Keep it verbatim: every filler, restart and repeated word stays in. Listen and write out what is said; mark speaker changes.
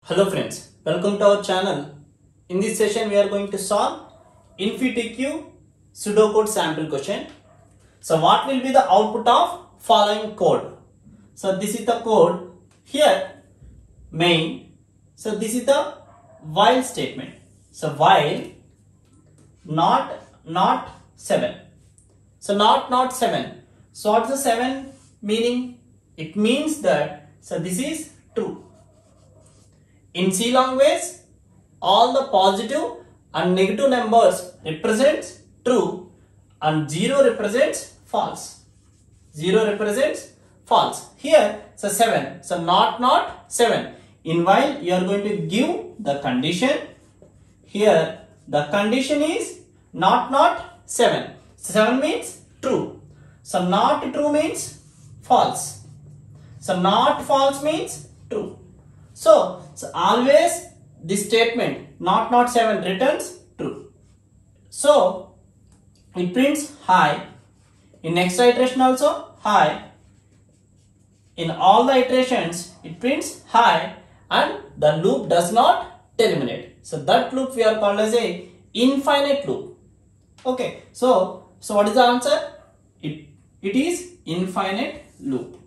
Speaker 1: Hello friends, welcome to our channel. In this session we are going to solve InfyTQ pseudocode sample question. So what will be the output of following code? So this is the code here, main. So this is the while statement. So while not not seven. So not not seven. So what's the seven meaning? It means that so this is true. In C language, all the positive and negative numbers represents true and zero represents false. Zero represents false. Here, so seven. So not not seven. In while you are going to give the condition. Here the condition is not not seven. seven means true. So not true means false. So not false means true. So, so always this statement not not seven returns true. So it prints high. In next iteration also high. In all the iterations it prints high and the loop does not terminate. So that loop we are called as a infinite loop. Okay. So so what is the answer? It it is infinite loop.